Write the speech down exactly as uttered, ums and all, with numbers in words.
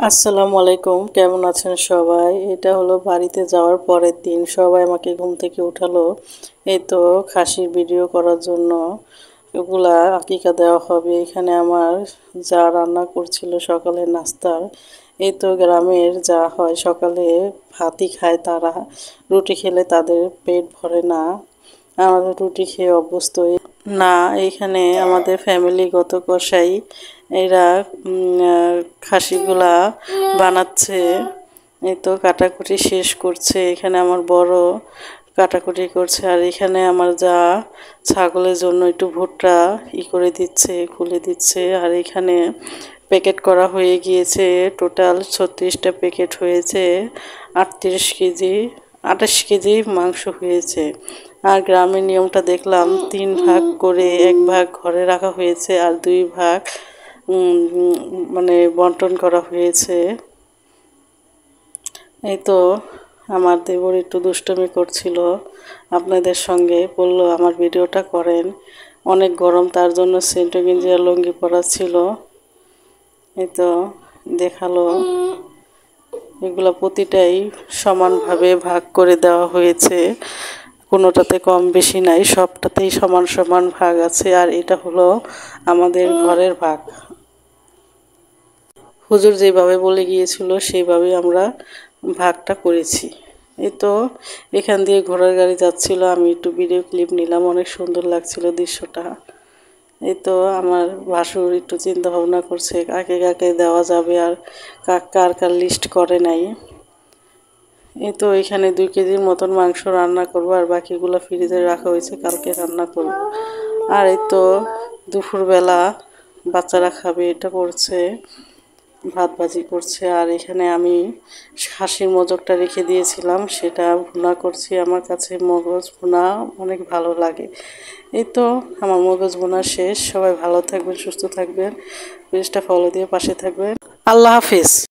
আসসালামু আলাইকুম, কেমন আছেন সবাই? এটা হলো বাড়িতে যাওয়ার পরের দিন। সবাই আমাকে ঘুম থেকে উঠালো এই তো খাসির ভিডিও করার জন্য। এগুলা আকিকা দেওয়া হবে। এখানে আমার যা রান্না করছিল সকালের নাস্তার। এই তো গ্রামের যা হয়, সকালে ভাতই খায় তারা, রুটি খেলে তাদের পেট ভরে না। আমাদের রুটি খেয়ে অভ্যস্ত না। এইখানে আমাদের ফ্যামিলিগত কষাই এরা খাসিগুলা বানাচ্ছে। এই তো কাটাকুটি শেষ করছে। এখানে আমার বড় কাটাকুটি করছে, আর এখানে আমার যা ছাগলের জন্য একটু ভুট্টা ই করে দিচ্ছে, খুলে দিচ্ছে। আর এখানে প্যাকেট করা হয়ে গিয়েছে, টোটাল ছত্রিশটা প্যাকেট হয়েছে, আটত্রিশ কেজি আঠাশ কেজি মাংস হয়েছে। আর গ্রামের নিয়মটা দেখলাম, তিন ভাগ করে এক ভাগ ঘরে রাখা হয়েছে আর দুই ভাগ মানে বন্টন করা হয়েছে। এই তো আমার দেবর একটু দুষ্টুমি করছিল আপনাদের সঙ্গে, বললো আমার ভিডিওটা করেন। অনেক গরম, তার জন্য সেন্টো গেঞ্জি আর লুঙ্গি পরা ছিল। এই তো দেখালো। এগুলো প্রতিটাই সমানভাবে ভাগ করে দেওয়া হয়েছে, কোনোটাতে কম বেশি নাই, সবটাতেই সমান সমান ভাগ আছে। আর এটা হলো আমাদের ঘরের ভাগ। হুজুর যেভাবে বলে গিয়েছিল সেইভাবে আমরা ভাগটা করেছি। এই তো এখান দিয়ে ঘোড়ার গাড়ি যাচ্ছিল, আমি একটু ভিডিও ক্লিপ নিলাম, অনেক সুন্দর লাগছিল দৃশ্যটা। এই তো আমার ভাসুর একটু চিন্তা ভাবনা করছে কাকে কাকে দেওয়া যাবে, আর কাক কার কার লিস্ট করে নাই। এই তো এখানে দুই কেজির মতন মাংস রান্না করব, আর বাকিগুলো ফ্রিজে রাখা হয়েছে, কালকে রান্না করব। আর এই তো দুপুরবেলা বাচ্চারা খাবে এটা করছে, ভাত ভাজি করছে। আর এখানে আমি খাসির মজকটা রেখে দিয়েছিলাম, সেটা ভুনা করছি। আমার কাছে মগজ ভুনা অনেক ভালো লাগে। এই তো আমার মগজ ভুনা শেষ। সবাই ভালো থাকবেন, সুস্থ থাকবেন, পেজটা ফলো দিয়ে পাশে থাকবেন। আল্লাহ হাফিজ।